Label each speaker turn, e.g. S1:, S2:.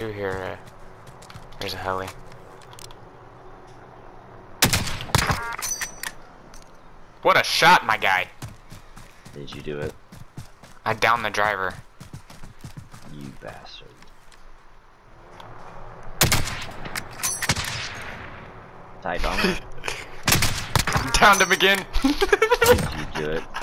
S1: here. There's a heli. What a shot, my guy!
S2: Did you do it?
S1: I downed the driver.
S2: You bastard. Tight on it.
S1: Downed him again.
S2: Did you do it?